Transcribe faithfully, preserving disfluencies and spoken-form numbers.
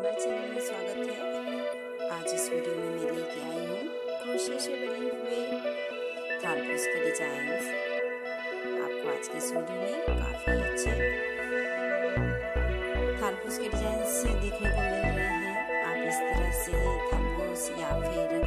हमारे चैनल में स्वागत है। आज इस वीडियो में मैं लेके आई हूँ क्रोशे से बने हुए थालपोश के डिजाइन्स। आपको आज के इस वीडियो में काफ़ी अच्छे थालपोश के डिजाइन्स देखने को मिल रहे हैं। आप इस तरह से थालपोश या फिर